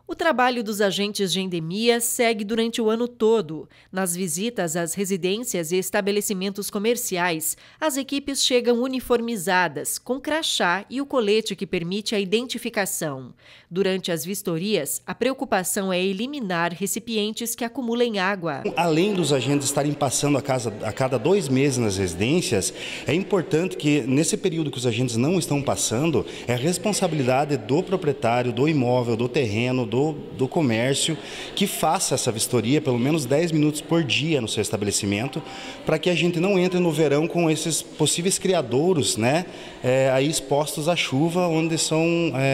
O trabalho dos agentes de endemia segue durante o ano todo. Nas visitas às residências e estabelecimentos comerciais, as equipes chegam uniformizadas, com crachá e o colete que permite a identificação. Durante as vistorias, a preocupação é eliminar recipientes que acumulem água. Além dos agentes estarem passando a cada 2 meses nas residências, é importante que nesse período que os agentes não estão passando, é a responsabilidade do proprietário, do imóvel, do terreno, do comércio, que faça essa vistoria pelo menos 10 minutos por dia no seu estabelecimento, para que a gente não entre no verão com esses possíveis criadouros, né, aí expostos à chuva, onde são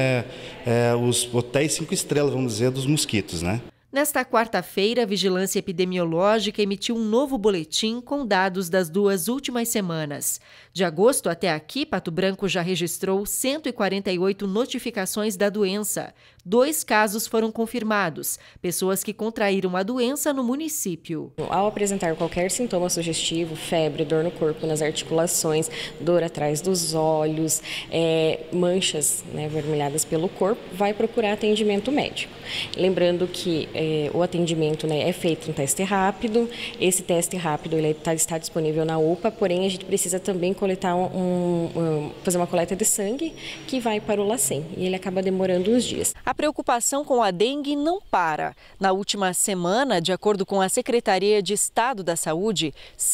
os hotéis 5 estrelas, vamos dizer, dos mosquitos, né? Nesta quarta-feira, a Vigilância Epidemiológica emitiu um novo boletim com dados das 2 últimas semanas. De agosto até aqui, Pato Branco já registrou 148 notificações da doença. 2 casos foram confirmados, pessoas que contraíram a doença no município. Ao apresentar qualquer sintoma sugestivo, febre, dor no corpo, nas articulações, dor atrás dos olhos, manchas, né, vermelhadas pelo corpo, vai procurar atendimento médico. Lembrando que o atendimento, né, é feito um teste rápido. Esse teste rápido ele está disponível na UPA, porém a gente precisa também coletar fazer uma coleta de sangue que vai para o LACEN e ele acaba demorando uns dias. A preocupação com a dengue não para. Na última semana, de acordo com a Secretaria de Estado da Saúde,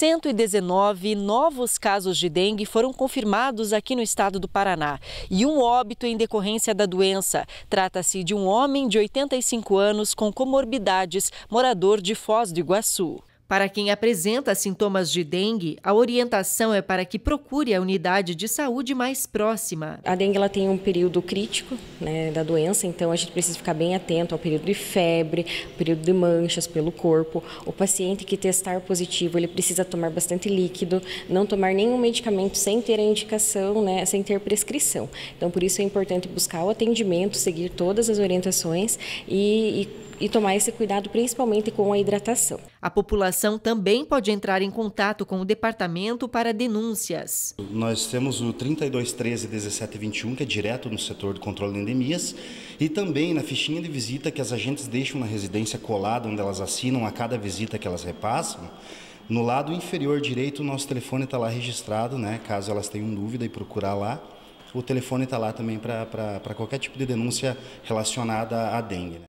119 novos casos de dengue foram confirmados aqui no estado do Paraná e um óbito em decorrência da doença. Trata-se de um homem de 85 anos com comorbidades, morador de Foz do Iguaçu. Para quem apresenta sintomas de dengue, a orientação é para que procure a unidade de saúde mais próxima. A dengue ela tem um período crítico, né, da doença, então a gente precisa ficar bem atento ao período de febre, período de manchas pelo corpo. O paciente que testar positivo, ele precisa tomar bastante líquido, não tomar nenhum medicamento sem ter a indicação, né, sem ter prescrição. Então, por isso é importante buscar o atendimento, seguir todas as orientações e tomar esse cuidado principalmente com a hidratação. A população também pode entrar em contato com o departamento para denúncias. Nós temos o 3213 1721, que é direto no setor de controle de endemias, e também na fichinha de visita que as agentes deixam na residência colada, onde elas assinam a cada visita que elas repassam. No lado inferior direito, o nosso telefone está lá registrado, né? Caso elas tenham dúvida e procurar lá, o telefone está lá também para qualquer tipo de denúncia relacionada à dengue.